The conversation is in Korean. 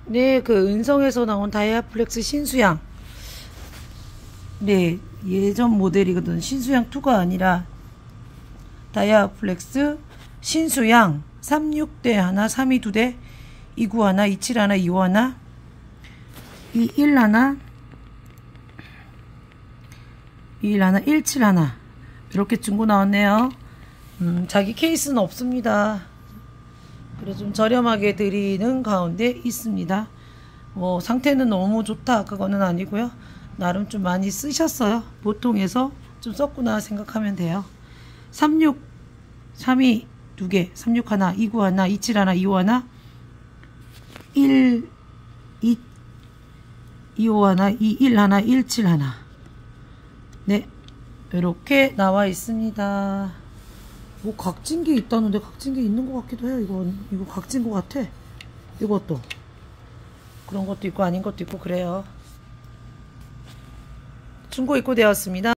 네, 그 은성에서 나온 다이아플렉스 신수양. 네, 예전 모델이거든. 신수양 2가 아니라 다이아플렉스 신수양 36대 하나, 32 2대, 29 하나, 27 하나, 25 하나, 21 하나, 21 하나, 17 하나. 이렇게 중고 나왔네요. 자기 케이스는 없습니다. 그래 좀 저렴하게 드리는 가운데 있습니다. 뭐 상태는 너무 좋다 그거는 아니고요. 나름 좀 많이 쓰셨어요. 보통에서 좀 썼구나 생각하면 돼요. 36, 32 2개, 36 하나, 29 하나, 27 하나, 25 하나, 1, 2, 25 하나, 21 하나, 17 하나. 네, 이렇게 나와 있습니다. 뭐 각진 게 있다는데 각진 게 있는 것 같기도 해요. 이거 각진 것 같아. 이것도 그런 것도 있고 아닌 것도 있고 그래요. 중고 입고되었습니다.